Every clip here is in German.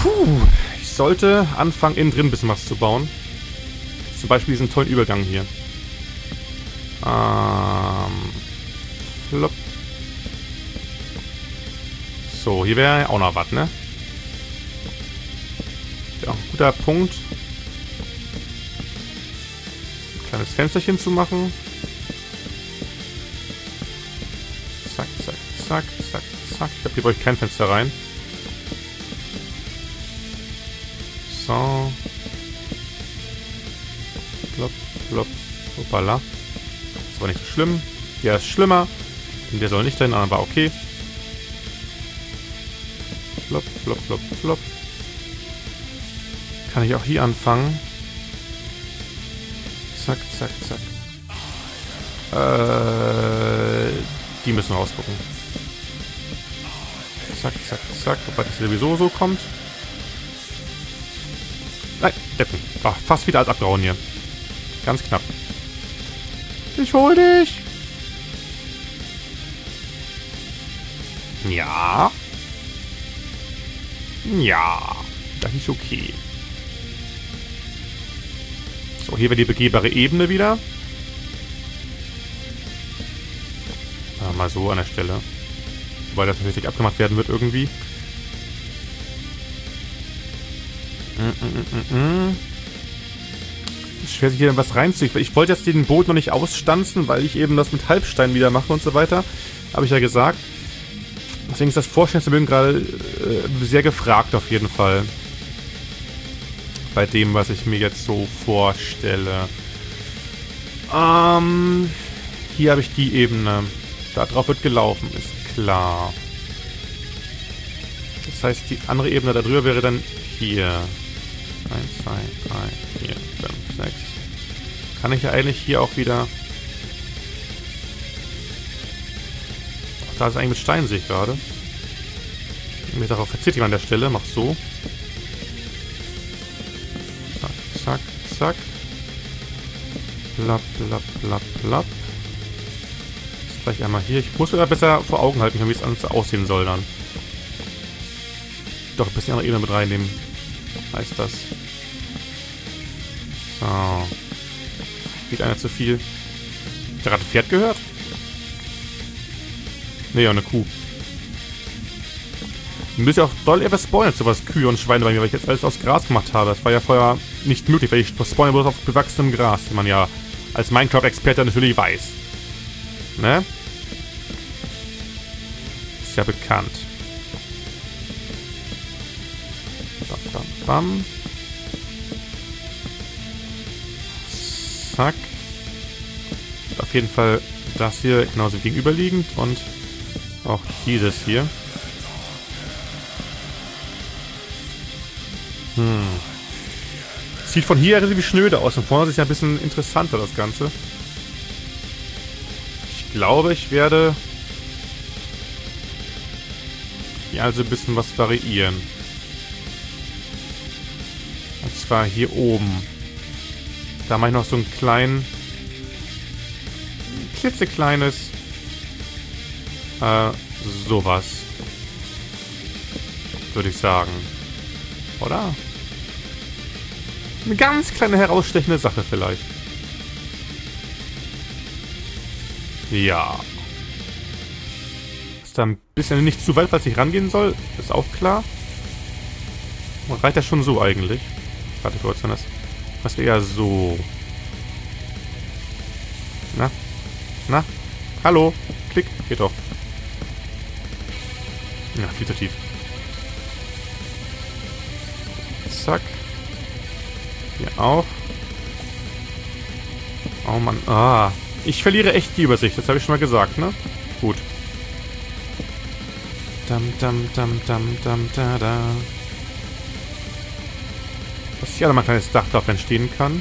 Puh, ich sollte anfangen, innen drin ein bisschen was zu bauen. Zum Beispiel diesen tollen Übergang hier. Flop. So, hier wäre auch noch was, ne? Ja, ein guter Punkt. Ein kleines Fensterchen zu machen. Zack, zack, zack, zack, zack. Ich glaube, hier brauche ich kein Fenster rein. So. Plop, plop, hoppala. Das war nicht so schlimm. Der ist schlimmer. Und der soll nicht dahin, aber war okay. Flop, flop, flop, flop. Kann ich auch hier anfangen. Zack, zack, zack. Die müssen rausgucken. Zack, zack, zack. Wobei das sowieso so kommt. Nein, Deppen. Ach, fast wieder alles abgehauen hier. Ganz knapp. Ich hol dich. Ja. Ja. Das ist okay. So, hier wäre die begehbare Ebene wieder. Mal so an der Stelle. Wobei das natürlich abgemacht werden wird irgendwie. Schwer sich hier was reinzuziehen. Ich wollte jetzt den Boot noch nicht ausstanzen, weil ich eben das mit Halbstein wieder mache und so weiter. Habe ich ja gesagt. Deswegen ist das Vorstellungsvermögen gerade sehr gefragt auf jeden Fall. Bei dem, was ich mir jetzt so vorstelle. Hier habe ich die Ebene. Da drauf wird gelaufen, ist klar. Das heißt, die andere Ebene da drüber wäre dann hier. 1, 2, 3, 4, 5, 6. Kann ich ja eigentlich hier auch wieder... Ach, da ist eigentlich mit Stein, sehe ich gerade. Darauf verzichte ich an der Stelle. Mach so. Zack, zack, zack. Plapp, plapp, plapp, plapp. Jetzt gleich einmal hier. Ich muss sogar besser vor Augen halten, wie es anders aussehen soll dann. Doch, ein bisschen andere Ebene mit reinnehmen. Heißt das. So. Geht einer zu viel. Habt ihr gerade ein Pferd gehört? Ne, ja, eine Kuh. Müsst ihr auch doll etwas spawnen, sowas Kühe und Schweine bei mir, weil ich jetzt alles aus Gras gemacht habe. Das war ja vorher nicht möglich, weil ich spawne bloß auf bewachsenem Gras, wie man ja als Minecraft-Experte natürlich weiß. Ne? Ist ja bekannt. Bam, bam, bam. Zack. Auf jeden Fall das hier genauso gegenüberliegend und auch dieses hier. Sieht von hier relativ schnöde aus. Und vorne ist ja ein bisschen interessanter, das Ganze. Ich glaube, ich werde hier also ein bisschen was variieren. Und zwar hier oben. Da mache ich noch so einen kleinen, klitzekleines, sowas. Würde ich sagen. Oder? Eine ganz kleine herausstechende Sache vielleicht. Ja. Ist da ein bisschen nicht zu weit, falls ich rangehen soll. Ist auch klar. Man reicht ja schon so eigentlich. Warte kurz, wenn das... Was wäre ja so... Na? Na? Hallo? Klick. Geht doch. Ja, viel zu tief. Zack. Hier auch. Oh Mann. Ah. Ich verliere echt die Übersicht. Das habe ich schon mal gesagt, ne? Gut. Dam, dam, dam, dam, dam, da, da. Dass hier mal ein kleines Dach drauf entstehen kann.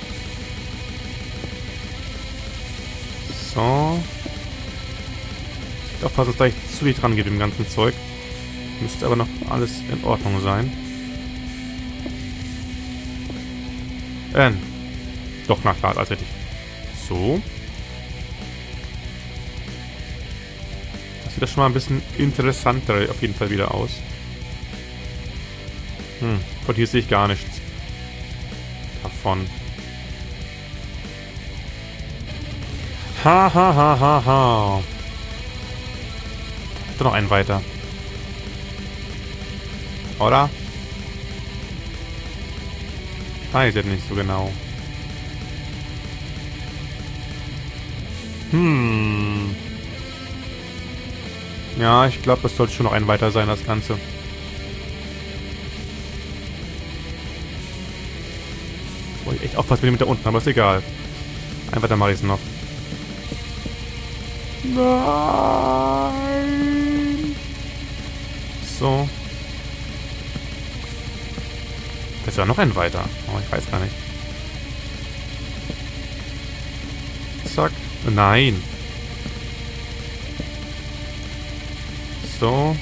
So. Ich aufpassen, dass gleich zu dicht dran geht, dem ganzen Zeug. Müsste aber noch alles in Ordnung sein. Doch, na klar, alles richtig. So. Das sieht das schon mal ein bisschen interessanter auf jeden Fall wieder aus. Von hier sehe ich gar nichts. Davon. Ha, ha, ha, ha, ha. Da noch einen weiter. Oder? Weiß jetzt nicht so genau. Ja, ich glaube, das sollte schon noch ein weiter sein, das Ganze. Wollte ich echt aufpassen mit da unten, aber ist egal. Ein weiter mache ich es noch. Nein! So. Da ist ja noch ein weiter. Oh, ich weiß gar nicht. Zack. Nein. So.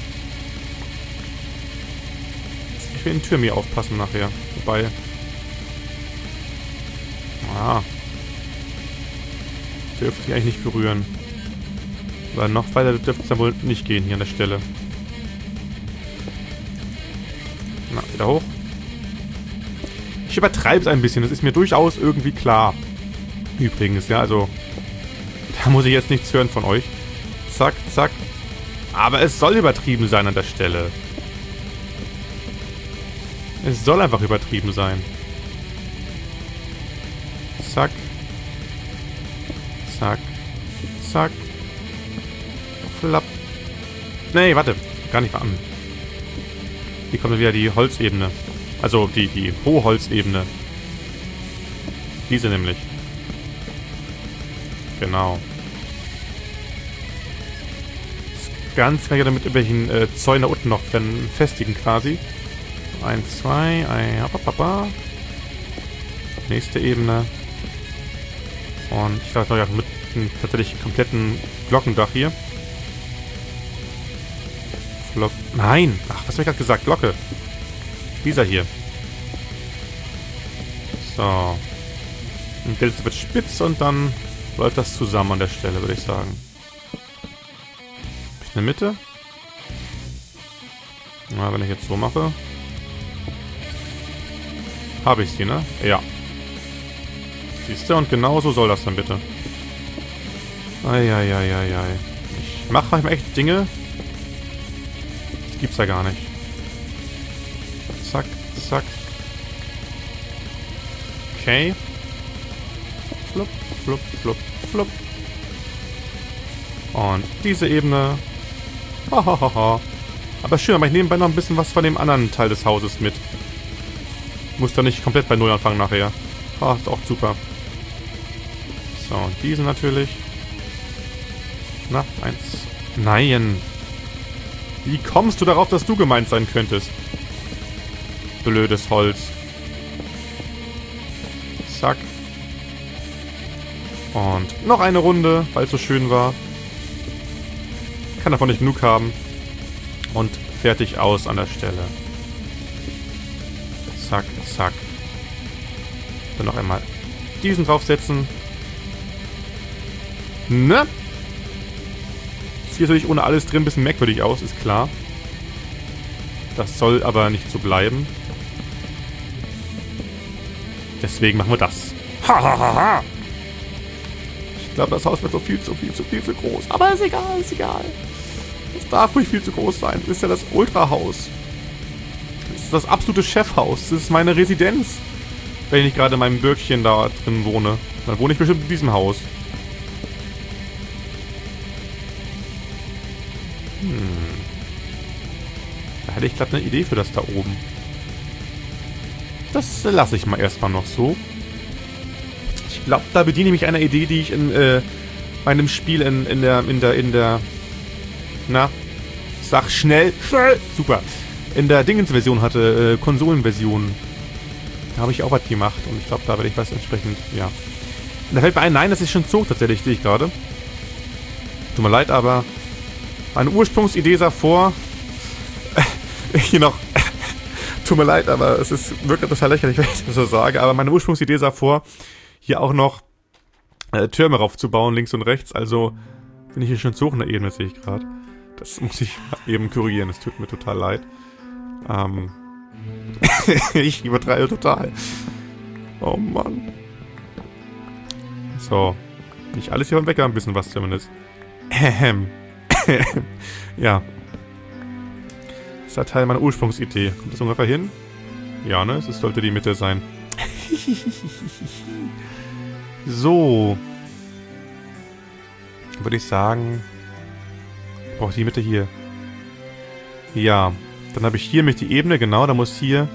Ich will in Tür mir aufpassen nachher. Wobei. Dürfte ich eigentlich nicht berühren. Aber noch weiter dürfte es dann wohl nicht gehen hier an der Stelle. Na, wieder hoch. Ich übertreibe es ein bisschen, das ist mir durchaus irgendwie klar. Übrigens, ja, also... Da muss ich jetzt nichts hören von euch. Zack, zack. Aber es soll übertrieben sein an der Stelle. Es soll einfach übertrieben sein. Zack. Zack. Zack. Flapp. Nee, warte. Gar nicht an. Hier kommt wieder die Holzebene. Also die hohe Holzebene. Diese nämlich. Genau. Ganz kann ich damit irgendwelchen Zäunen da unten noch festigen quasi. 1, 2, nächste Ebene. Und ich dachte noch mit einem tatsächlich kompletten Glockendach hier. Nein! Ach, was habe ich gerade gesagt? Glocke. Dieser hier. So. Und jetzt wird spitz und dann läuft das zusammen an der Stelle, würde ich sagen. Habe ich eine Mitte? Na, wenn ich jetzt so mache. Habe ich sie, ne? Ja. Siehst du? Und genau so soll das dann bitte. Eieieiei. Ich mache manchmal echt Dinge. Das gibt's ja gar nicht. Zack, zack. Okay. Flupp, flupp, flupp, flupp. Und diese Ebene. Hahaha. Aber schön, aber ich nebenbei noch ein bisschen was von dem anderen Teil des Hauses mit. Muss da nicht komplett bei Null anfangen nachher. Ah, ist auch super. So, und diese natürlich. Na, 1. Nein. Wie kommst du darauf, dass du gemeint sein könntest? Blödes Holz. Zack. Und noch eine Runde, weil es so schön war. Kann davon nicht genug haben. Und fertig aus an der Stelle. Zack, zack. Dann noch einmal diesen draufsetzen. Ne? Sieht natürlich ohne alles drin ein bisschen merkwürdig aus, ist klar. Das soll aber nicht so bleiben. Deswegen machen wir das. Hahaha. Ich glaube, das Haus wird so viel zu groß. Aber ist egal, ist egal. Es darf ruhig viel zu groß sein. Das ist ja das Ultrahaus. Das ist das absolute Chefhaus. Das ist meine Residenz. Wenn ich nicht gerade in meinem Bürgchen da drin wohne. Dann wohne ich bestimmt in diesem Haus. Da hätte ich gerade eine Idee für das da oben. Das lasse ich mal erstmal noch so. Ich glaube, da bediene ich mich einer Idee, die ich in meinem Spiel in der na, sag schnell, super, in der Dingens-Version hatte, Konsolenversion. Da habe ich auch was gemacht und ich glaube, da werde ich was entsprechend, ja. Und da fällt mir ein, nein, das ist schon Zug tatsächlich, sehe ich gerade. Tut mir leid, aber meine Ursprungsidee sah vor, hier noch, tut mir leid, aber es ist wirklich total lächerlich, wenn ich das so sage, aber meine Ursprungsidee sah vor, hier auch noch Türme raufzubauen, links und rechts, also bin ich hier schon zu hoch in der Ebene, sehe ich gerade. Das muss ich eben korrigieren, es tut mir total leid. Ich übertreibe total. Oh Mann. So. Nicht alles hier vom Wecker, ein bisschen was zumindest. Ja. Das ist ja Teil meiner Ursprungsidee. Kommt das ungefähr hin? Ja, ne? Das sollte die Mitte sein. So. Würde ich sagen... Brauche ich die Mitte hier. Ja. Dann habe ich hier nämlich die Ebene, genau. Da muss hier...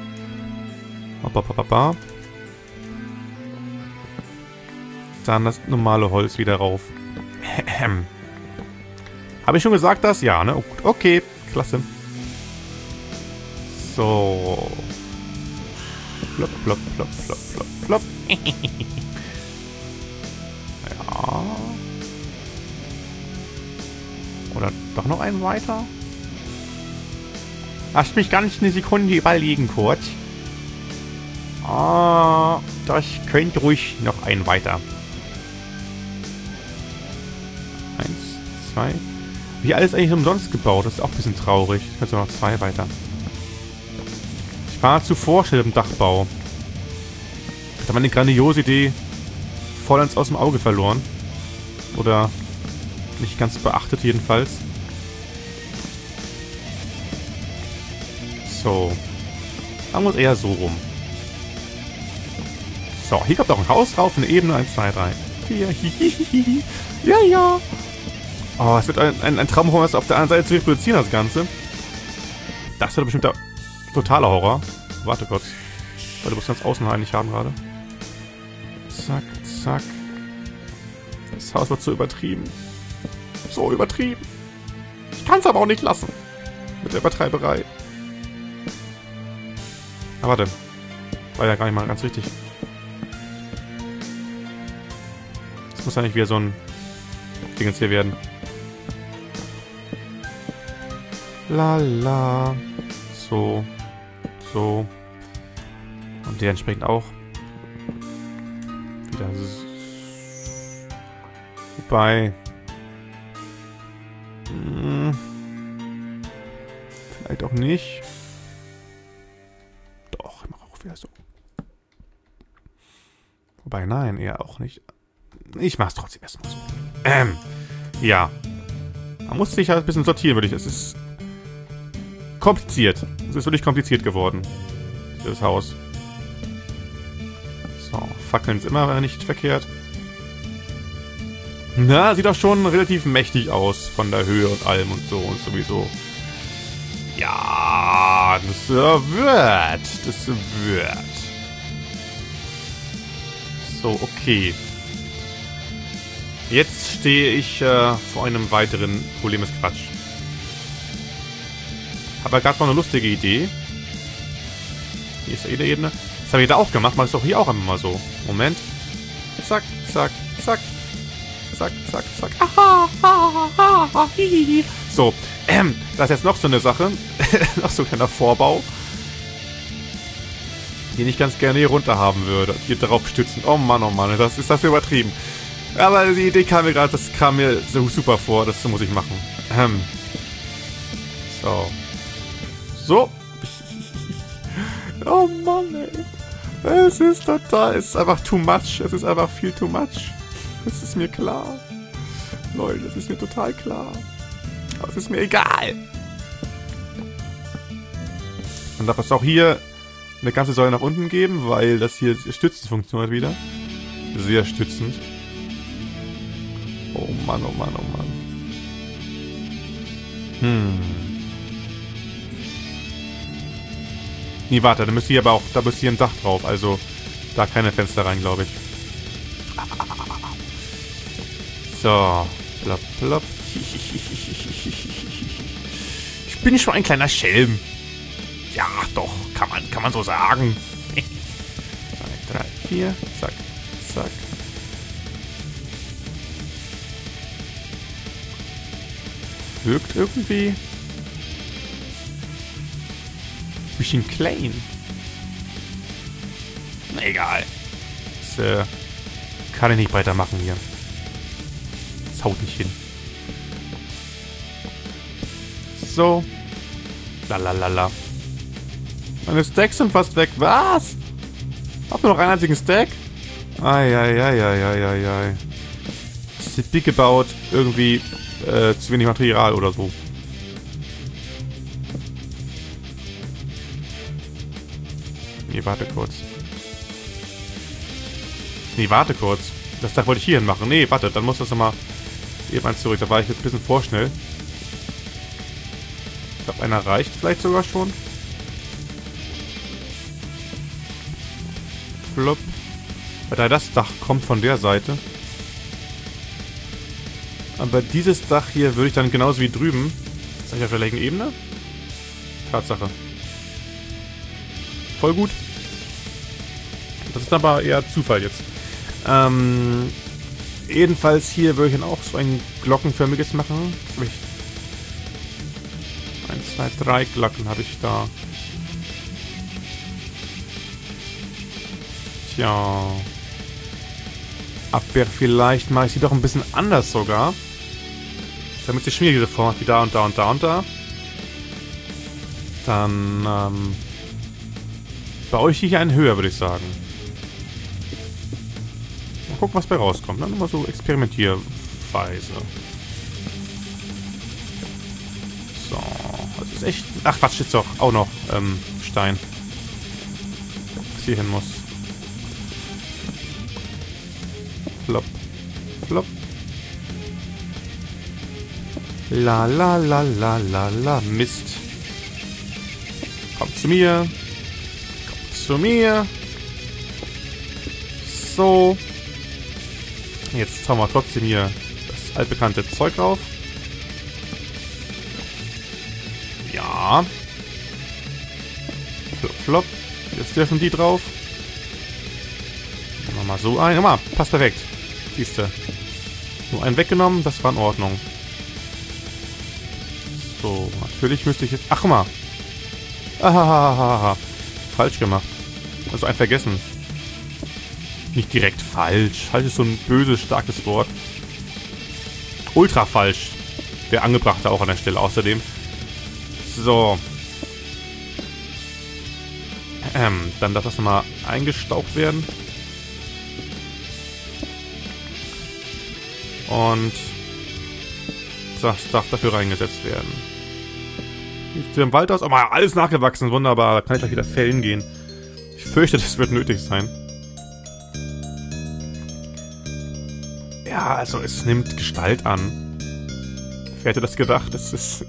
Dann das normale Holz wieder rauf. Habe ich schon gesagt, das? Ja, ne? Okay, klasse. So. Plopp, plopp, plopp, plopp, plopp, plopp. Ja. Oder doch noch einen weiter? Lass mich ganz eine Sekunde überlegen kurz. Ah, das könnte ruhig noch einen weiter. 1, 2. Wie alles eigentlich umsonst gebaut. Das ist auch ein bisschen traurig. Ich könnte noch 2 weiter. Ich war zu vorstellig im Dachbau. Ich hatte meine grandiose Idee vollends aus dem Auge verloren. Oder nicht ganz beachtet jedenfalls. So. Machen wir uns eher so rum. So, hier kommt auch ein Haus drauf, eine Ebene, 1, 2, 3, 4, hihihihi. Ja, ja. Oh, es wird ein Traumhorror, auf der anderen Seite zu reproduzieren, das Ganze. Das wird bestimmt der totale Horror. Warte kurz. Weil du musst ganz außen eigentlich haben gerade. Zack, zack. Das Haus wird so übertrieben. So übertrieben. Ich kann es aber auch nicht lassen. Mit der Übertreiberei. Aber warte. War ja gar nicht mal ganz richtig. Das muss ja nicht wieder so ein Ding jetzt hier werden. Lala. So. So. Und der entsprechend auch. Wieder. Wobei. Vielleicht auch nicht. Doch, ich mache auch wieder so. Wobei, nein, eher auch nicht. Ich mach's trotzdem erstmal so. Ja. Man muss sich halt ein bisschen sortieren, würde ich. Es ist kompliziert. Es ist wirklich kompliziert geworden. Das Haus. So, Fackeln ist immer nicht verkehrt. Na, sieht doch schon relativ mächtig aus von der Höhe und allem und so und sowieso. Ja, das wird. Das wird. So, okay. Jetzt stehe ich vor einem weiteren Problem ist Quatsch. Habe ja gerade mal eine lustige Idee. Hier ist ja jede Ebene. Das habe ich da auch gemacht. Mach ich doch hier auch einfach mal so. Moment. Zack, zack, zack. Zack, zack, zack. Aha, aha, aha, hihihi. So, da ist jetzt noch so eine Sache. Noch so ein kleiner Vorbau. Den ich ganz gerne hier runter haben würde. Hier drauf stützen. Oh Mann, das ist das übertrieben. Aber die Idee kam mir gerade, das kam mir so super vor. Das muss ich machen. So. So. Oh Mann, ey. Es ist total, es ist einfach too much. Es ist einfach viel too much. Das ist mir klar. Leute, das ist mir total klar. Aber es ist mir egal. Man darf es auch hier eine ganze Säule nach unten geben, weil das hier stützend funktioniert wieder. Sehr stützend. Oh Mann, oh Mann, oh Mann. Nee, warte, da müsste hier aber auch, da müsste hier ein Dach drauf, also da keine Fenster rein, glaube ich. So, plopp, plopp. Ich bin schon ein kleiner Schelm. Ja, doch, kann man so sagen. 2, 3, 4, zack, zack. Wirkt irgendwie ein bisschen klein. Na egal. Das kann ich nicht weitermachen hier. Das haut nicht hin. So. Lalalala. Meine Stacks sind fast weg. Was? Habt ihr noch einen einzigen Stack? Eieieiei. City gebaut. Irgendwie zu wenig Material oder so. Nee, warte kurz. Das Dach wollte ich hier hin machen. Nee, warte, dann muss das nochmal eben eins zurück. Da war ich jetzt ein bisschen vorschnell. Ich glaube, einer reicht vielleicht sogar schon. Flop. Weil das Dach kommt von der Seite. Aber dieses Dach hier würde ich dann genauso wie drüben. Ist eigentlich auf der gleichen Ebene? Tatsache. Voll gut. Das ist aber eher Zufall jetzt. Jedenfalls hier würde ich dann auch so ein glockenförmiges machen. 1, 2, 3 Glocken habe ich da. Tja. Aber vielleicht mache ich sie doch ein bisschen anders sogar. Damit sie schwierige Form hat, wie da und da und da und da. Dann baue ich hier einen höher, würde ich sagen. Mal gucken, was bei rauskommt. Dann immer so experimentierweise. So, das ist echt... Ach, Quatsch, ist doch auch noch Stein. Was hier hin muss. Flop. Flop. La la la la la la. Mist. Kommt zu mir. Kommt zu mir. So. Jetzt hauen wir trotzdem hier das altbekannte Zeug drauf. Ja. Flop, flop. Jetzt dürfen die drauf. Machen wir mal so ein. Guck mal, passt perfekt. Siehste. Nur einen weggenommen, das war in Ordnung. So, natürlich müsste ich jetzt... Ach, guck mal. Ahahaha. Falsch gemacht. Also ein vergessen. Nicht direkt falsch. Falsch ist so ein böses, starkes Wort. Ultra falsch. Der Angebrachte auch an der Stelle außerdem. So. Dann darf das nochmal eingestaucht werden. Und das darf dafür reingesetzt werden. Wie sieht es im Wald aus? Oh, mal alles nachgewachsen. Wunderbar. Da kann ich gleich wieder fällen gehen. Ich fürchte, das wird nötig sein. Ja, also es nimmt Gestalt an. Wer hätte das gedacht? Es ist...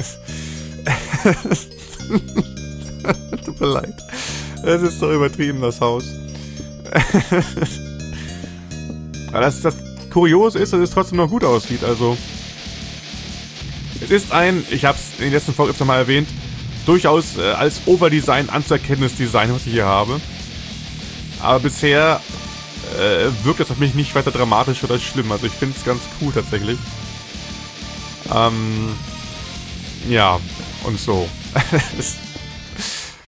Tut mir leid. Es ist so übertrieben, das Haus. Aber das Kuriose ist, dass es trotzdem noch gut aussieht, also... Es ist ein, ich habe es in den letzten Folgen öfter mal erwähnt, durchaus als Overdesign anzuerkennendes Design, was ich hier habe. Aber bisher wirkt es auf mich nicht weiter dramatisch oder schlimm. Also ich finde es ganz cool tatsächlich. Ja, und so.